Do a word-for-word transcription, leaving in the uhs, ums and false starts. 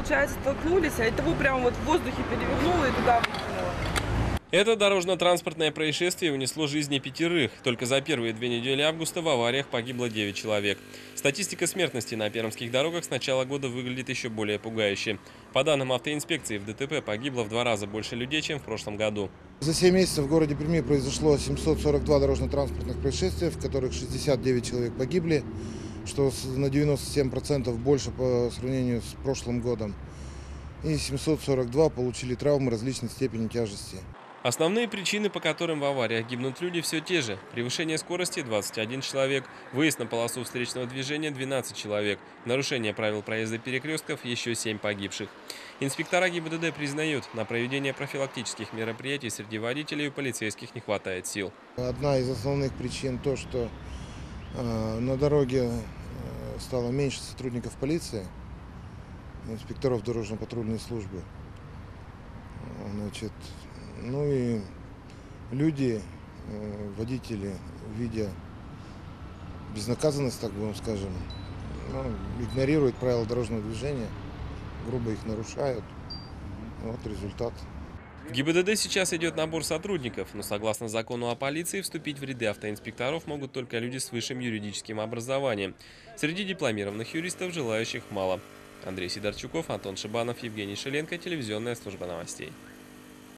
получается, столкнулись, а и того прямо вот в воздухе перевернуло и туда выкинуло. Это дорожно-транспортное происшествие унесло жизни пятерых. Только за первые две недели августа в авариях погибло девять человек. Статистика смертности на пермских дорогах с начала года выглядит еще более пугающе. По данным автоинспекции, в ДТП погибло в два раза больше людей, чем в прошлом году. За семь месяцев в городе Перми произошло семьсот сорок два дорожно-транспортных происшествия, в которых шестьдесят девять человек погибли, что на девяносто семь процентов больше по сравнению с прошлым годом. И семьсот сорок два получили травмы различной степени тяжести. Основные причины, по которым в авариях гибнут люди, все те же. Превышение скорости – двадцать один человек, выезд на полосу встречного движения – двенадцать человек, нарушение правил проезда перекрестков – еще семь погибших. Инспектора ГИБДД признают, на проведение профилактических мероприятий среди водителей у полицейских не хватает сил. Одна из основных причин то, что э, на дороге э, стало меньше сотрудников полиции, инспекторов дорожно-патрульной службы. Значит, ну и люди, водители, видя безнаказанность, так будем скажем, ну, игнорируют правила дорожного движения, грубо их нарушают. Вот результат. В ГИБДД сейчас идет набор сотрудников, но согласно закону о полиции вступить в ряды автоинспекторов могут только люди с высшим юридическим образованием. Среди дипломированных юристов желающих мало. Андрей Сидорчуков, Антон Шибанов, Евгений Шиленко, телевизионная служба новостей.